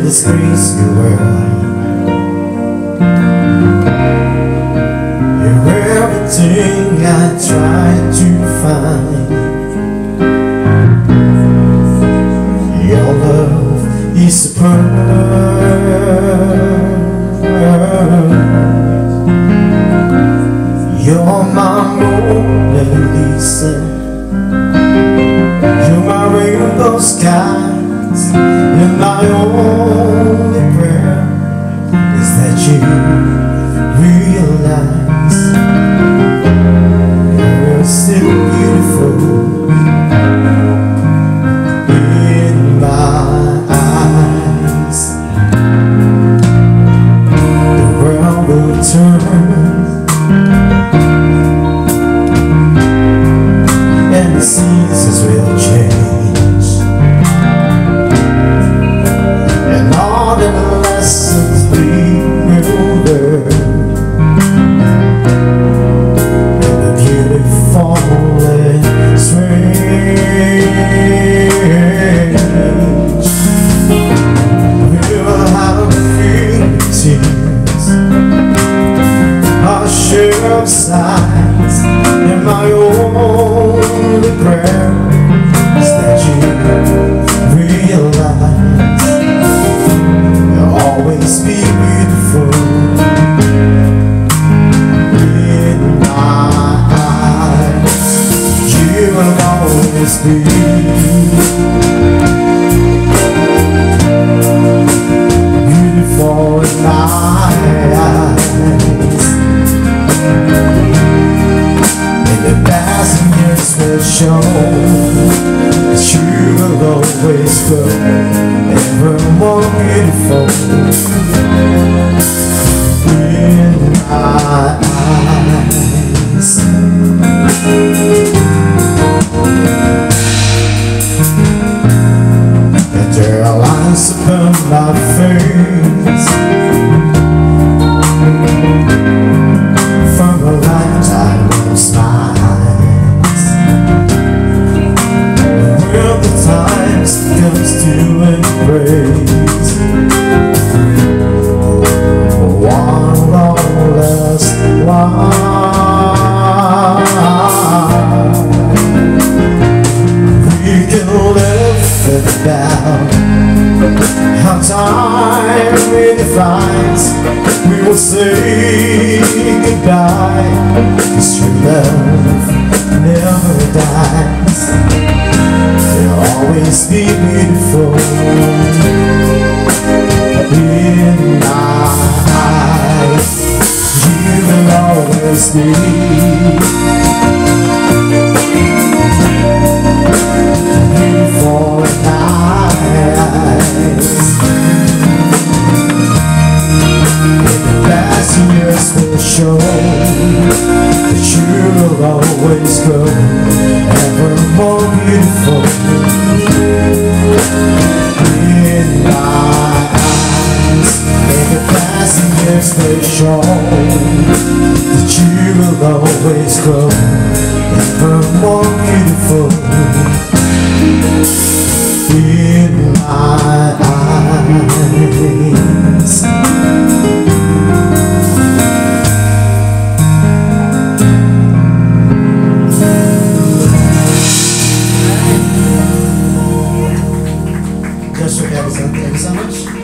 this crazy world. You're everything I try to find. Your love is superb. You're my Mona Lisa. You're my rainbow skies. And my only prayer is that you realize you're still beautiful in my eyes. The world will turn and the seasons will change, and all the lessons we will learn in the beautiful and strange. We'll have fingertips, our share of sighs, and my only prayer is that you realize you'll always be beautiful in my eyes. You will always be beautiful in my eyes. The passing years will show that you will always grow ever more beautiful in my eyes. And there are lines upon my face from a lifetime of smiles. When the times comes to embrace one last while, we can live about how time redefines. We will say goodbye, 'cause your love never dies. You'll always be beautiful in my eyes. You will always be beautiful in my eyes. Passing years will show that you will always grow ever more beautiful in my eyes. And the passing years will show that you will always grow ever more beautiful in my eyes. Thank you so much.